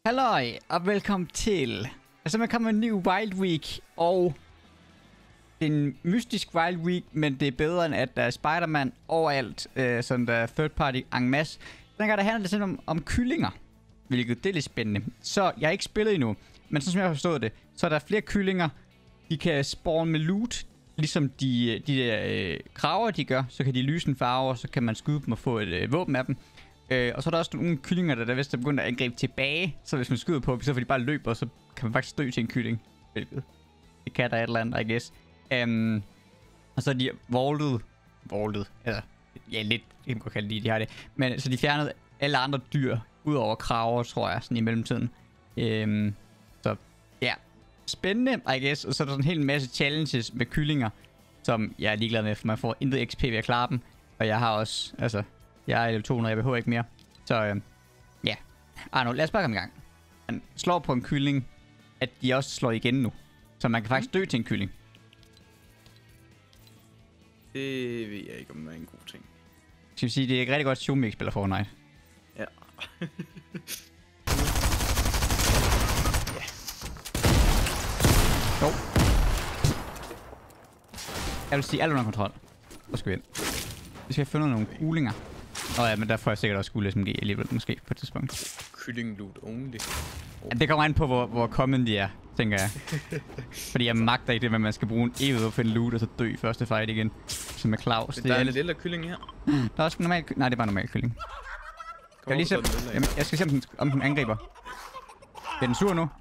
Halløj, og velkommen til. Altså, man kommer en ny Wild Week, og det er en mystisk Wild Week, men det er bedre end at der er Spider-Man overalt, sådan der third party en masse. Den gang der handler det simpelthen om kyllinger, hvilket det er lidt spændende. Så jeg har ikke spillet endnu, men sådan som jeg har forstået det, så er der flere kyllinger. De kan spawn med loot, ligesom de der kraver, de gør. Så kan de lyse en farve, og så kan man skyde dem og få et våben af dem. Og så er der også nogle kyllinger, der vist er begyndt at angribe tilbage. Så hvis man skyder på dem, så får de bare løber, så kan man faktisk dø til en kylling. Hvilket det kan der et eller andet, I guess. Og så er de vaulted. Eller, ja, lidt, jeg kan godt kalde det, de har det. Men så de fjernede alle andre dyr, udover kraver, tror jeg, sådan i mellemtiden. Så ja, spændende, I guess. Og så er der sådan en hel masse challenges med kyllinger, som jeg er ligeglad med, for man får intet XP ved at klare dem. Og jeg har også, altså, jeg er level 200, jeg behøver ikke mere. Så ja. Arno, lad os bare komme i gang. Man slår på en kylling, at de også slår igen nu. Så man kan faktisk dø til en kylling. Det ved jeg ikke, om det er en god ting. Skal vi sige, det er et rigtig godt Showmix-spiller Fortnite. Ja. Jo. Jeg vil sige alt under kontrol. Så skal vi ind. Vi skal have fundet nogle kulinger. Ja, men der får jeg sikkert også guld SMG alligevel, måske på et tidspunkt. Kylling loot only. Ja, det kommer an på, hvor common de er, tænker jeg. Fordi jeg magter ikke det, men man skal bruge en evighed at finde loot, og så dø i første fight igen. Som med Claus. Det er en lille kylling her. Der er også normal kylling. Nej, det er bare normal kylling. Jeg, lige se, jamen, jeg skal se, om den angriber. Er den sur nu?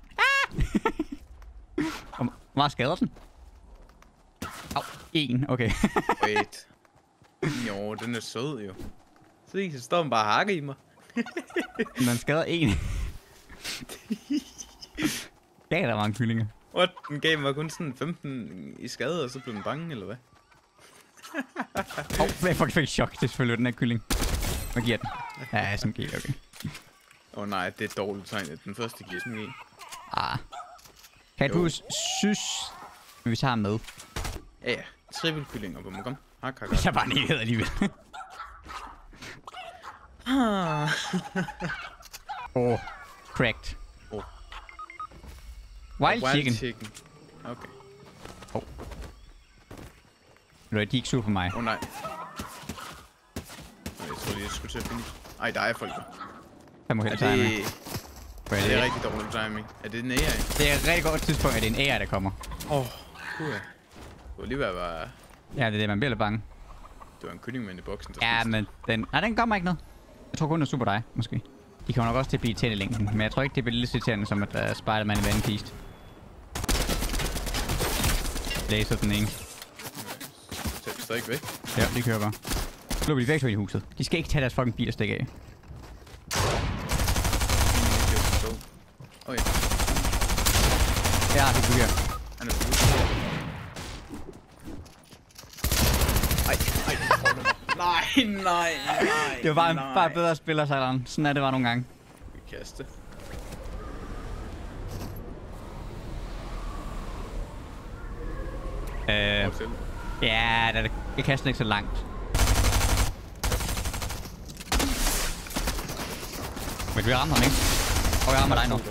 Hvor meget skader den? Au, 1, okay. Wait. Jo, den er sød jo. Så står den bare og hakker i mig. Den skader 1. Gav der mange kyllinger. What? Den gav mig kun sådan 15 i skade, og så blev den bange, eller hvad? Jeg fik chok. Det er selvfølgelig den her kylling. Hvad giver den? Ja, SMG, okay. Nej, det er et dårligt tegn, at den første giver SMG. Kan du synes, vi tager ham med? Ja, triple kyllinger på mig. Kom. Hak. Jeg er bare en evighed alligevel. Cracked. Wild chicken. Okay. De er ikke sur for mig. Nej. Jeg tror lige, jeg skulle til at finde. Ej, der er folk der. Der må heller tage mig. Det er rigtig dårlig timing. Er det en AI? Det er et rigtig godt tidspunkt, at det er en AI, der kommer. Det var lige ved at være... Ja, det er det, man bliver lidt bange. Det var en kyllingmand i boksen, der ja, men den... Nej, den gør mig ikke noget. Jeg tror kun, det er super dig, måske. De kommer nok også til at blive irriterende i længden, men jeg tror ikke, det bliver lige så irriterende, som at der er Spider-Man i Van Feast. Laser den ene. Så ikke væk. Ja, de kører bare. Så løber de væk i huset. De skal ikke tage deres fucking bil og stikke af. Ja. Ja, det fungerer. Han er Nej. Det var bare bedre spiller, Sejleren. Sådan er det bare nogle gange. Vi kaste. Ja, jeg kaster ikke så langt. Men du rammer ham ikke? Og jeg rammer dig nu.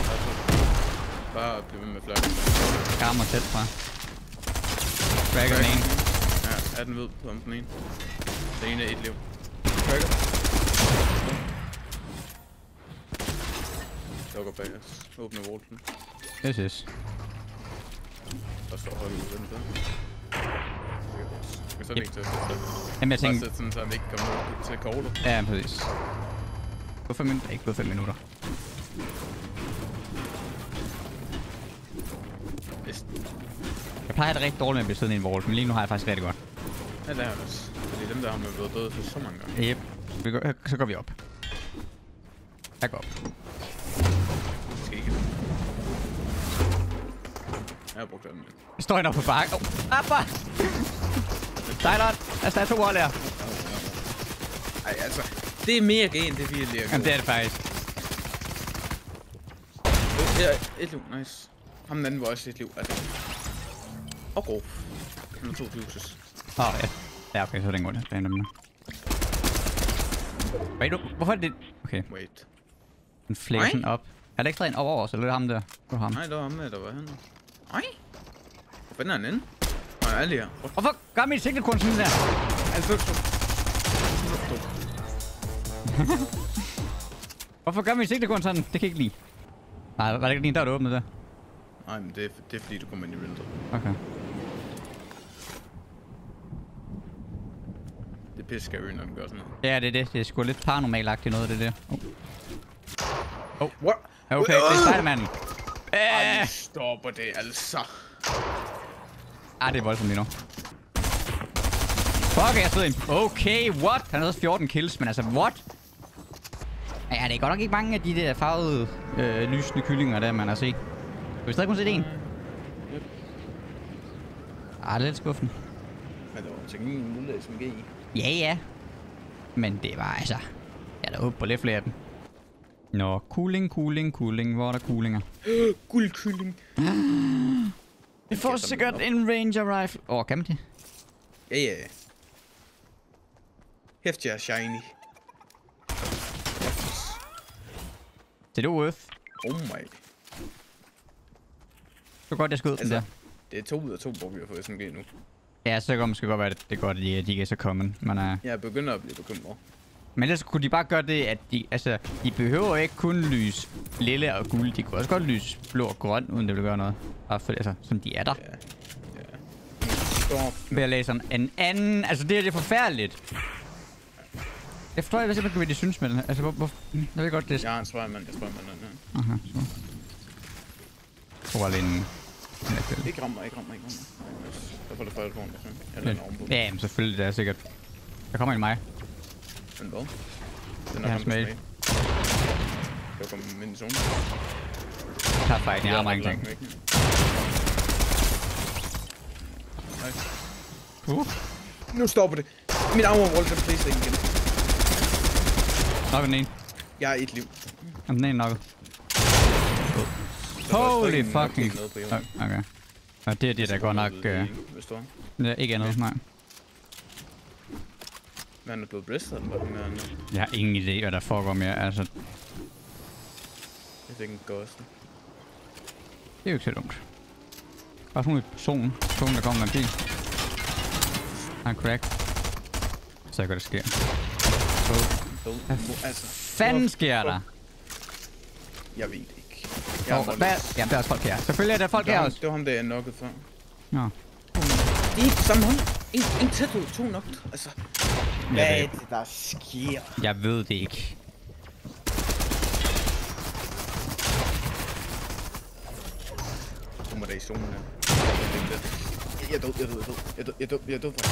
Bare blive ved med flakke. Jeg rammer tæt fra. Cracker den ene. Ja, er den ved på om den ene. Den ene er et liv. Cracker. Lukker bag os. Åbner volten. Yes. Der står højt ud den der. Så er det ikke til at jamen jeg tænkte... Bare sådan, så han ikke kommer ud til kortet. Ja, præcis. På 5 minutter? Ikke på 5 minutter. Jeg plejer det rigtig dårligt med at blive siddende i en vault, men lige nu har jeg faktisk rigtig godt. Ja, det har jeg også. Det er dem, der har med blevet døde for så mange gange. Yep. Så går vi op. Jeg går op. Det skal ikke. Jeg har brugt den. Jeg står hende op på bakken. Appa! Sejleren! Altså, der er 2 hold her. Ej, altså. Det er mere gen, det vi lige. Jamen, det er det faktisk. Ja, et liv. Nice. Ham den anden var også et liv, altså. Og god. Han har 2 fuses. Ja. Ja, okay, så er det en god. Det er en Wait, hvorfor er det... Okay. Wait. Den flæser den op. Er der ikke en over os, eller er det ham der? Det var ham. Nej, det var ham der var henne. Nej. Hvor fanden er han inde? Nej, alle her. Hvorfor gør mit sigtekorn sådan der? Altså, Hvorfor gør mit sigtekorn sådan? Det kan jeg ikke lide. Nej, var det ikke lige en dør, der åbnede der? nej, men det er fordi, du kommer ind i render. Okay. Det er pisse scary, når den gør sådan noget. Ja, det er det. Det er sgu lidt paranormalagtigt noget, det der. What? Okay, det er Spider-Man. Ej, stopper det altså. Det er voldsomt lige nu. Fuck, jeg sidder i. Okay, what? Han har også 14 kills, men altså, what? Ja, det er godt nok ikke mange af de der farvede, lysende kyllinger, der man har set. Kan vi stadig kun se en? Yep. Det er lidt skuffende. Men der var teknikken en mulighed SMG i. Ja. Men det var altså... Jeg er da håbet på lidt flere af dem. Nå, cooling. Hvor er der coolinger? Guldkylling. Vi får sikkert en Ranger Rifle. Kan man det? Ja. Hæft, jeg er shiny. Det er worth. Oh my. Så godt, jeg skød den der. Det er 2 ud af 2, hvor vi har fået SMG nu. Ja, så kan måske godt være, at det er godt, at de ikke er så common. Jeg begynder at blive bekymret. Men ellers kunne de bare gøre det, at de behøver ikke kun lyse lille og guld. De kunne også godt lyse blå og grøn, uden det vil gøre noget. Bare for, som de er der. Ja. Stop. Ved at læse en anden... Altså, det her, det er forfærdeligt. Jeg forstår ikke simpelthen, hvad de synes med den. Altså, hvor... Jeg ved godt, det er... Jeg har en Spider-Man. Den her. Aha, så. Tror jeg lige en... Ikke rammer. Jeg får det fejl på den. Eller en ovenpå. Ja, men selvfølgelig, det er sikkert. Der kommer en mig. Men hvad? Den er smag. Kan jeg komme ind i zonen? Jeg tager fejl, jeg rammer ingenting. Nu stopper det. Min armor roller den place igen. Nok den ene. Jeg er 1 liv. Den ene nok. Holy fucking... Okay. Og det er det, der går nok... Det er ikke andet, nej. Men han er blevet bristet, eller hvad med andet? Jeg har ingen idé, hvad der foregår mere, altså... Jeg fik en ghost. Det er jo ikke så dumt. Bare sådan ud i zonen. Zonen, der kommer med en bil. Han er crack. Så jeg gør, det sker. Hvad fanden sker der? Jeg ved det ikke. Jamen, der er også folk her. Selvfølgelig er der folk her også. Det var ham, der jeg knockede før. Nå. Det er ikke på samme hånd. En tæt ud, 2 knocked. Altså, hvad er det, der sker? Jeg ved det ikke. Nu må der i zonen her. Jeg er død. Jeg er død for.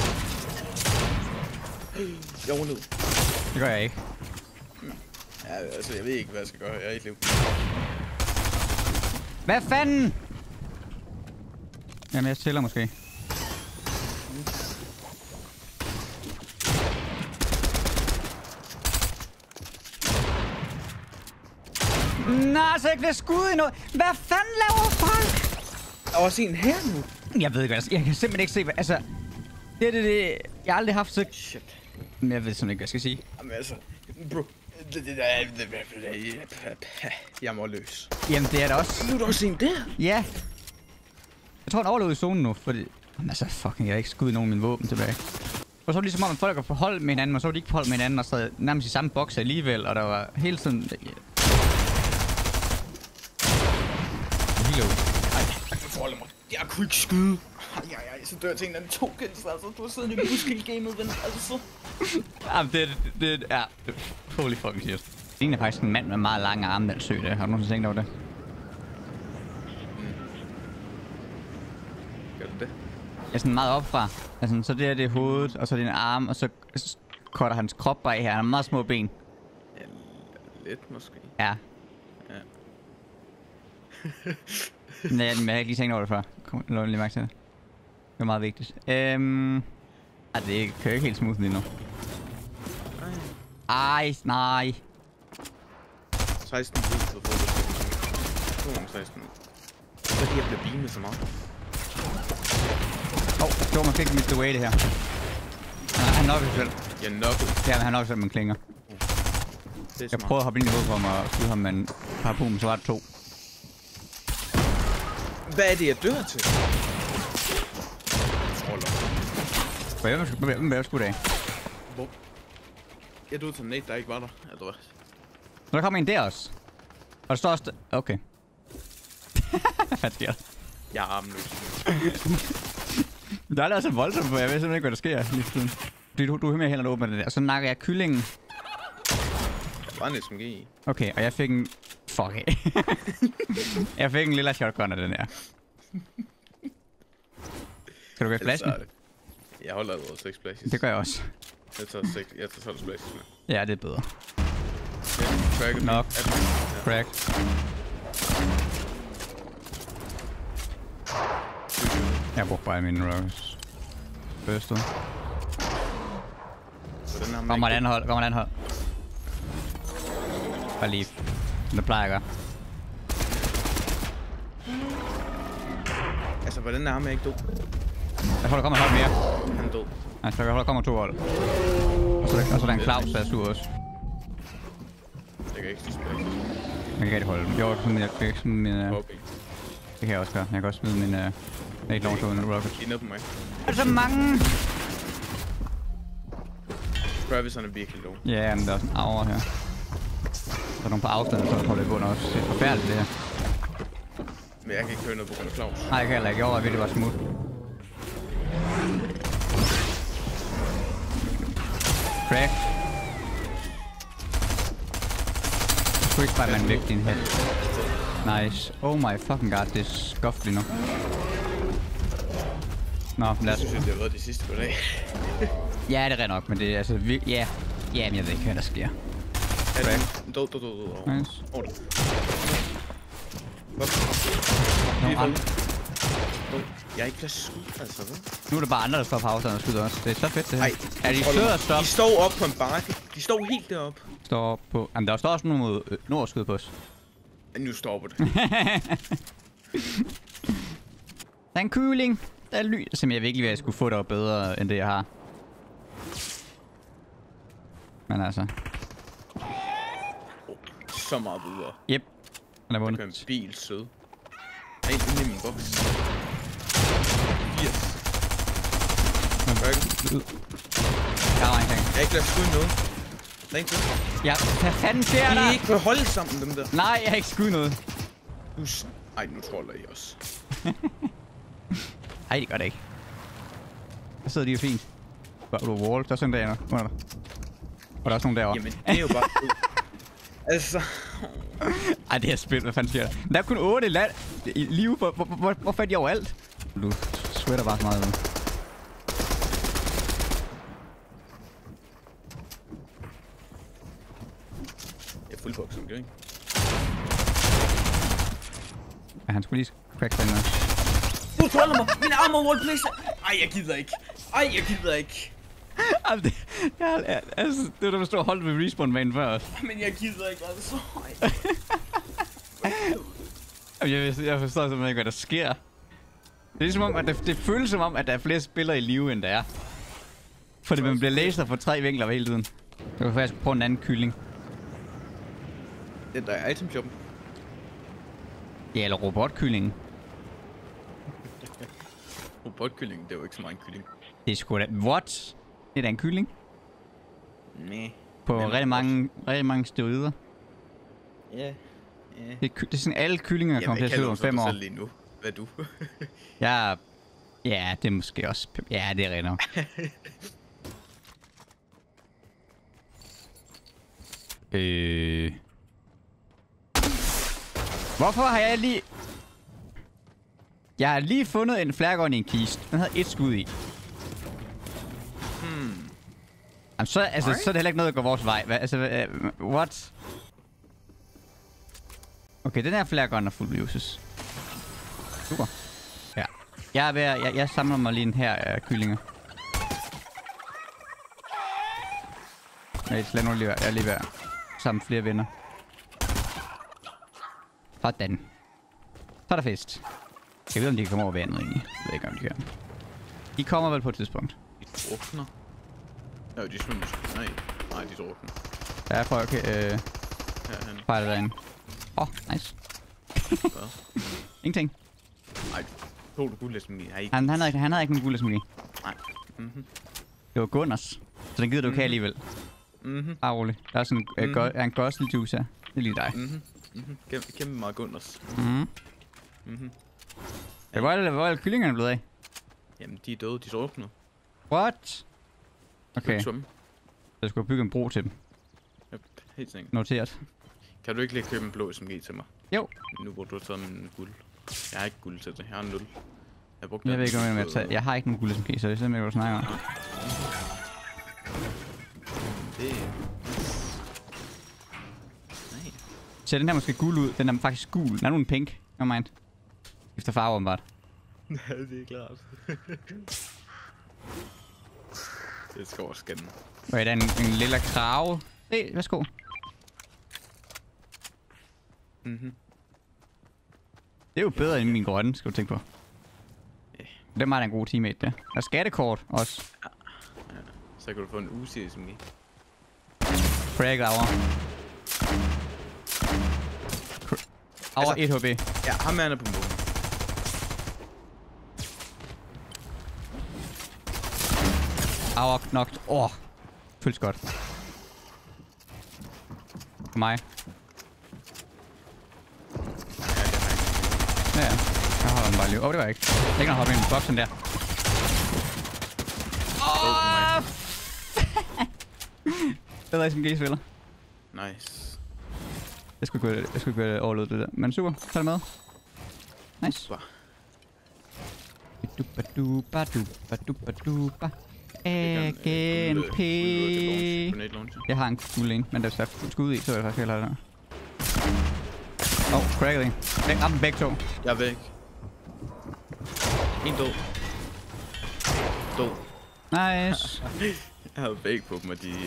Jeg er rundet. Det gør jeg ikke. Ja, altså, jeg ved ikke, hvad jeg skal gøre. Jeg er i et liv. Hvad fanden? Jamen, jeg tæller måske. Nej, så ikke det skud endnu. Hvad fanden laver folk? Der er også en her nu. Jeg ved ikke, hvad jeg kan simpelthen ikke se, hvad... Altså... Det... Jeg har aldrig haft så... Shit. Men jeg ved simpelthen ikke, hvad jeg skal sige. Jamen altså... Bro... Jeg må løs. Jamen, det er der også. Nu er der også en der. Ja. Jeg tror, han overlevede i zonen nu, fordi... Jamen, altså, fucking, jeg har ikke skudt nogen af mine våben tilbage. Og så var det ligesom om, at folk var på hold med hinanden, og så var de ikke på hold med hinanden, og så nærmest i samme boks alligevel, og der var hele tiden... Hello. Jeg forholder mig. Jeg kunne ikke skyde. Ej, så dør jeg til en anden 2 kills, altså. Du har siddet i muskelgamet, ven. Altså så... Jamen, det er... Holy fucking shit. Det er faktisk en mand med meget lange arme, der søg der. Har du nogensinde tænkt over det? Gør du det? Ja, sådan meget opfra. Altså, så det er hovedet, og så er det en arm, og så cutter hans krop bare i her. Han har meget små ben. Ja, lidt måske. Ja. Men jeg har ikke lige tænkt over det før. Kom, lad mig lige mærke til det. Det er meget vigtigt. Det kører ikke helt smooth lige nu. Ej, nej. 16 ud, så får du 16 ud. Fordi jeg bliver beamet så meget. Det var måske ikke Mr. Way, det her. Nej, han nok selv. Jeg knockede. Ja, men han nok selv, man klinger. Jeg prøvede at hoppe ind i hovedet på ham og skyde ham med en harpun, så var det 2. Hvad er det, jeg dør til? Hvem skulle det af? Hvor? Jeg døde til Nate, der ikke var der. Jeg tror. Der kommer en der også. Og der står også... Okay. Hvad sker der? Jeg er armløs. Der er altså voldsomt, for jeg ved simpelthen ikke, hvad der sker lige tiden. Du er med heller åbne det der. Så nakker jeg kyllingen. Der var en SMG i. Okay, og jeg fik en... Fuck af. Jeg fik en lille shotgun af den her. Kan du gøre flasken? Jeg holder allerede 6 splashes. Det gør jeg også. Jeg tager 12 splashes med. Ja, det er bedre. Crack. Nok. Crack. Jeg brugte bare mine rockets. Først. Kommer et andet hold. Bare lige. Det plejer jeg at gøre. Altså, hvordan er ham ikke død? Jeg tror, der kommer et hold mere. Han er død. Altså, der kommer 2 hold. Og så er der en Claus, der er sur også. Jeg kan ikke stå splashes. Jeg kan ikke rigtig holde dem. Jo, jeg kan smide min... Okay. Det kan jeg også gøre. Jeg kan også smide min... Ikke lov til rockets. De er nede på mig. Er så mange? Travis han er virkelig low. Ja, men der er sådan en aura her. Der er nogle på afstand, så holder jeg under også. Det er forfærdeligt, det her. Men jeg kan ikke køre noget på grund af Claus. Nej, jeg kan heller ikke. Jeg overvejer, det var smooth. Crack. Quick Spider-Man væk din head. Nice. Oh my fucking god, det er skuffet lige nu. Nå, lad os... Jeg synes, det har været de sidste par dage. Ja, det er nok, men det er altså virkelig... Ja. Ja, men jeg ved ikke, hvad der sker. Død. Nice. Jeg er ikke plads skud, altså, hvad? Nu er det bare andre, der står på afstand og skyder også. Det er så fedt, det her. Ej, er de søde at stoppe? De står op på en bakke. De står helt deroppe. Står på... Jamen, der står også nogen mod nordskud på os. Nu stopper det. Der er en kylling. Der er lys, som jeg virkelig vil, at jeg skulle få der bedre, end det jeg har. Men altså... Så meget videre. Yep. Den er Der vundet. kører en bil sød. Der er en inde i min boks. 80. Jeg har ingenting. Jeg har ikke lavet skud noget. Der er en til. Ja, hvad fanden sker De der? er ikke på hold sammen, dem der. Nej, jeg har ikke skudt noget. Ej, nu troller I også. Ej, det gør det ikke. Der sidder de jo fint. Hvor er du wall? Der er sådan der under dig. Og der er også nogen derovre. Jamen, det er jo bare... Altså... Ej, det er spil. Hvad fanden sker der? Der er kun 8 land i live. Hvorfor er de overalt? Du sweater bare så meget ud. Jeg er fuldbox, som ikke? Ja, han skulle lige crack den der. Du troller mig! Min armor wall, please! Ej, jeg gider ikke. Altså, det var da, man stod og holdt ved respawn-banen før også. Men jeg gider ikke, altså. Jeg forstår simpelthen ikke, hvad der sker. Det er som om, at det føles som om, at der er flere spillere i live, end der er. Fordi man bliver laser fra 3 vinkler hele tiden. Jeg kan faktisk prøve en anden kylling. Den der er item shoppen. Ja, eller robotkyllingen. Robotkyllingen, det er jo ikke så meget en kylling. Det er sgu da... What? Det er da en kylling? Næh. På rigtig mange steroider. Ja. Det er sådan, alle kyllinger kommer til at se ud om 5 år. Lige nu. Hvad er du? Ja, det er måske også... Ja, det er rigtigt nok. Hvorfor har jeg lige... Jeg har lige fundet en flærgård i en kiste. Den havde 1 skud i. Jamen, så er det heller ikke noget, der går vores vej. What? Okay, den her flærgård er fuld uses. Super. Ja. Jeg samler mig lige en her af kyllinger. Lad nu lige være. Jeg er lige ved at samle flere venner. Sådan. Så er der fest. Jeg ved, om de kan komme over vandet egentlig. Jeg ved ikke, om de kan. De kommer vel på et tidspunkt. De drukner. Ja, de svømmer. Nej, de drukner. Ja, jeg prøver at Herhen. fejle derinde. Nice. Hvad? Ingenting. Ej, tog du guld-SMG? Han havde ikke nogen guld-SMG. Nej. Mhm. Det var Gunners. Så den gider du ikke alligevel. Mhm. Bare rolig. Der er sådan en gosly juice her. Det er lige dig. Mhm. Mhm. Kæmpe meget Gunners. Mhm. Mhm. Hvor er alle kyllingerne blevet af? Jamen, de er døde. De står nu. What? Okay, Svømme. så skulle jeg bygge en bro til dem. Yep, helt sikkert. Noteret. Kan du ikke lige købe en blå SMG til mig? Jo. Nu hvor du har taget min guld. Jeg har ikke guld til det. Jeg har 0. Jeg ved ikke, hvad jeg tager. Jeg har ikke nogen guld SMG, så det er simpelthen, hvad du snakker om. Det... Nej. Ser den her måske gul ud? Den er faktisk gul. Den er nu en pink. No mind. Efter farve, åbenbart. Ja, det er klart. Det skal også skænde. Og der er en lille krave. Se, værsgo. Mhm. Det er jo bedre end min grønne, skal du tænke på. Det er meget en god teammate, der. Der er skattekort også. Ja. Så kan du få en Uzi SMG. Frag hour. Hour 1 HB. Ja, ham er på målen. Hour knocked. Føles godt. For mig. Ja, jeg holder den bare lige. Det var jeg ikke. Jeg kan ikke hoppe ind i boksen der. Bedre SMG-spiller. Nice. Jeg skulle ikke overlede det der. Men super, tag det med. Nice. Duba. AGNP. Jeg har en guld en, men der er skud i, så er jeg faktisk heller der. Cracket en. Jeg ramte dem begge to. Jeg er væk. En død. Død. Nice. Jeg havde væk på dem, og de...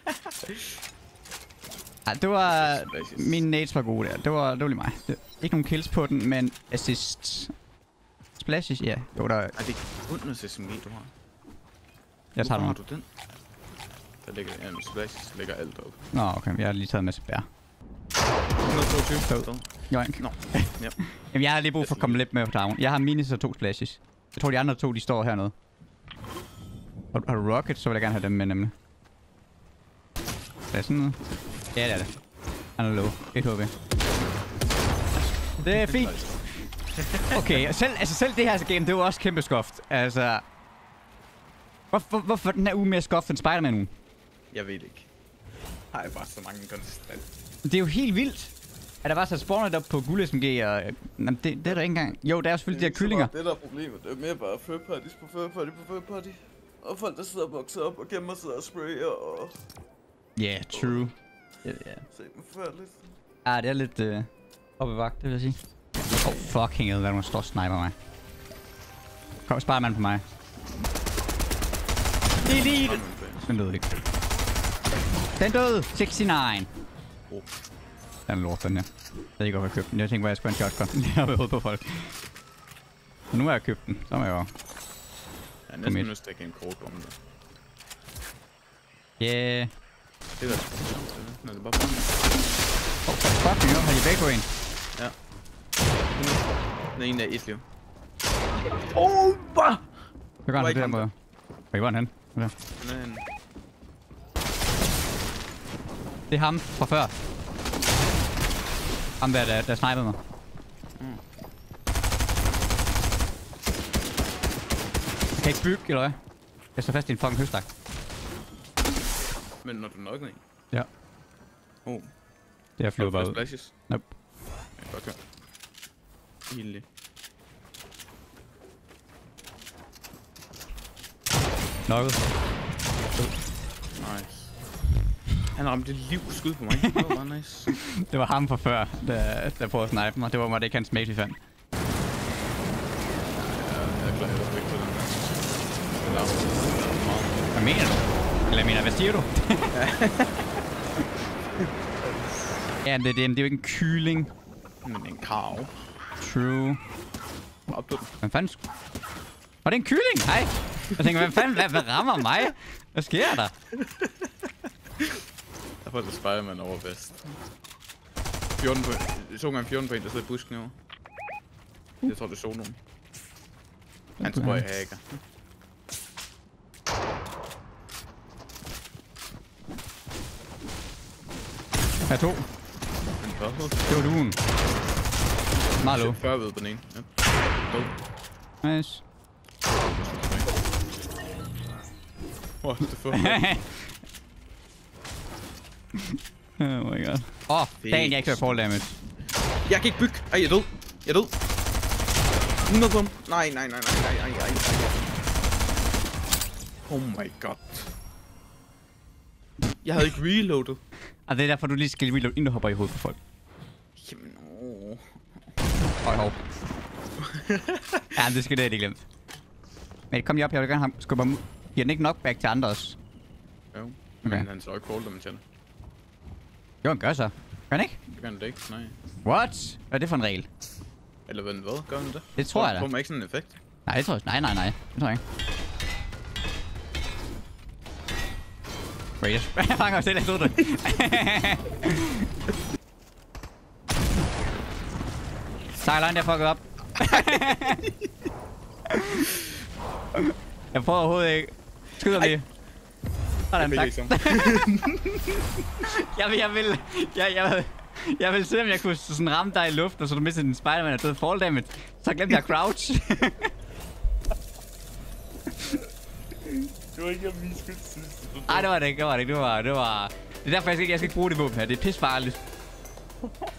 Ej, det var... Mine nades var gode der. Det var lige mig. Ikke nogen kills på den, men assist. Splashes, ja. Jo, der... Ej, det er kun noget SMG, du har. Jeg tager den. Har du den? Der ligger en splashes, ligger alt op. Nå, okay. Jeg har lige taget en masse bær. 122. Joink. Nå. Ja. Jamen, jeg har lige brug for at komme lidt med på down. Jeg har minis og 2 splashes. Jeg tror, de andre 2, de står hernede. Har du rocket, så vil jeg gerne have dem med, nemlig. Er det sådan noget? Ja, det er det. Han er low. 1 HB. Det er fint. Okay, selv det her game, det var også kæmpe skoft. Altså... Hvorfor den her uge mere skoft end Spider-Man nu? Jeg ved ikke. Har jeg bare så mange konstant. Det er jo helt vildt. At der bare så spawnet op på guld SMG og... Jamen, det er der ikke engang. Jo, der er jo selvfølgelig de her kyllinger. Det der er problemet. Det er mere bare third parties på third party. Og folk der sidder og vokser op og gemmer sig og sprayer og... Yeah, true. Se dem forfærdeligt. Ah, det er lidt op ad vagt, det vil jeg sige. Fucking hell, der er nogen, der står og sniper mig. Kom, Spider-Man på mig. Delete! Den døde ikke. Den døde! 69! Den er lort, den her. Jeg ved ikke, hvorfor jeg købte den. Jeg tænkte, hvor jeg skulle have en shotgun. Lige oppe i hovedet på folk. Og nu har jeg købt den. Så må jeg jo... Jeg er næsten nødt til at give en kort om det. Yeah. Det der er sjovt, når det bare brænder. Fucking hell, har I væk på en? Ja. Den er en af et liv. Hvad gør han på den måde? Hvor var han hen? Okay. Det er ham fra før. Ham der snipede mig. Kan ikke bygge, eller hvad? Jeg står fast i en fucking høstak. Men når du nokker en? Ja. Det er flyvet bare ud. Splashes? Nope. Jeg kan godt køre. Hilde. Nokket. Nice. Han ramte et livsskud på mig. Det var bare nice. Det var ham fra før, der prøvede at snipe mig. Det var mig, det ikke hans mate, vi fandt. Jeg er glad, at jeg fik på den der. Det larmer meget. Hvad mener du? Eller jeg mener, hvad siger du? Ja, det er jo ikke en kylling. Men en karv. True. Op på den. Hvad fanden? Var det en kylling? Hej. Jeg tænker, hvad fanden? Hvad rammer mig? Hvad sker der? Der er folk, der Spider-Man over vest. 14 på... 2 gange 14 på en, der sidder i busken over. Jeg tror, det er soloen. Han tror, jeg hacker. Her to. En purple. Det var duen. Meget low. 40 ved på den ene. Ja. Død. Nice. What the fuck? Oh my god. Dagen jeg ikke hører fall damage. Jeg kan ikke bygge. Ej, jeg er død. Jeg er død. 100 på ham. Nej. Oh my god. Jeg havde ikke reloadet. Og det er derfor, du lige skal reload, inden du hopper i hovedet på folk. Jamen, åh. Hov. Ja, det skal det ikke glemt. Men kom lige op, jeg vil gerne have skubbe ham ud. Giver den ikke knockback til andre også? Jo. Okay. Men han så ikke fall damage. Jo, han gør så. Gør han ikke? Det gør han da ikke, nej. What? Hvad er det for en regel? Eller hvad? Gør han det? Det tror jeg da. Får man ikke sådan en effekt? Nej, det tror jeg. Nej. Det tror jeg ikke. Wait, jeg fanger mig selv, jeg stod det. Sejleren, der fucket op. Jeg prøver overhovedet ikke. Skyder lige. Sådan, tak. Jeg vil se, om jeg kunne sådan ramme dig i luften, og så du mistede en Spider-Man og døde fall damage. Så glemte jeg crouch. Det var ikke, jeg min skyld sidst. Nej, det var det ikke. Det er derfor, jeg skal ikke bruge det våben her. Det er pissefarligt.